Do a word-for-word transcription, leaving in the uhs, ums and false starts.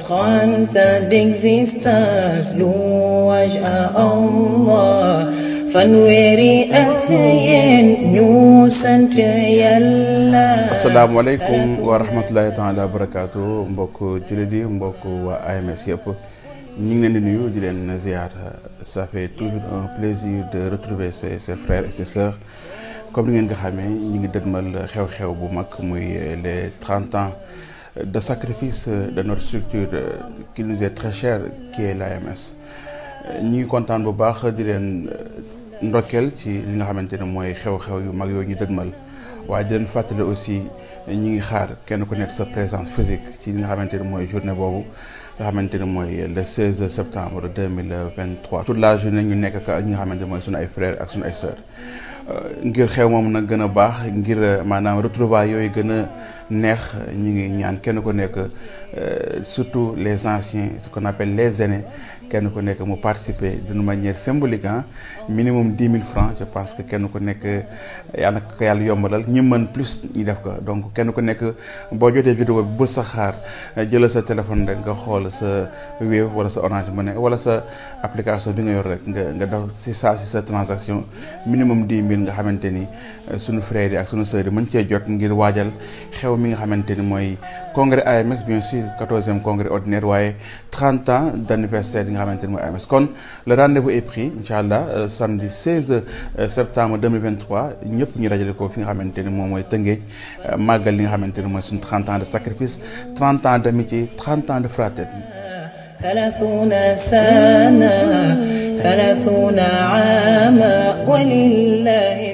trente ans d'existence louange à Allah fanweeri at yéen ñu sant Yàlla. asalaamaaleykum wa rahmatulahi taala wa barakaatu mbokk jullit yi mbokk waa A M S yëpp ñu ngi leen di nuyu di leen ziar. Ça fait toujours un plaisir de retrouver ses ses frères et ses sœurs comme ni ngeen ko xamee ñu ngi dëdmal xew-xew bu mag muy les trente ans de sacrifice de notre structure qui nous est très chère qui est l'A M S. ñu ngi kontaan bu baax di leen ndokkeel ci li nga xamante ne mooy xew-xew yu mag yooyu ñu dëdmal waaye di leen fàttali aussi ñu ngi xaar kenn ku nekk sa présence physique ci li nga xamante ne mooy journée boobu nga xamante ne mooy le seize septembre deux mille vingt-trois. toute la journée ñu nekk ak ñi nga xamante ne mooy sunu ay frères ak sunu ay sœurs ngir xew moom nag gën a baax ngir maanaam retrouvailles yooyu gën a neex ñu ngi ñaan kenn ku nekk surtout les anciens ce qu'on appelle les aînés kenn ku nekk mu participer d'une manière symbolique ah minimum dix mille francs. Je pense que kenn ku nekk yàlla na ko yàlla yombalal ñi mën plus ñu def ko donc kenn ku nekk boo jotee vidéo bi bul sa xaar jëlal sa téléphone rek nga xool sa Wave wala sa Orange Money wala sa application bi nga yor rek nga nga def si saa si sa transaction minimum dix mille nga xamante ni sunu frères yi ak sunu sœurs yi mën cee jot ngir waajal xew mi nga xamante ni mooy congrès A M S bien sûr quatorzième congrès ordinaire waaye trente ans d'anniversaire bi nga xamante ni mooy A M S. kon le rendez-vous est pris incha allah samedi seize septembre deux mille vingt-trois ñëpp ñu dajale ko fi nga xamante ni moom mooy Tëngéej màggal li nga xamante ni mooy suñu trente ans de sacrifice trente ans d'amitié trente ans de fraternité. ثلاثون سنة ثلاثون عاما ولله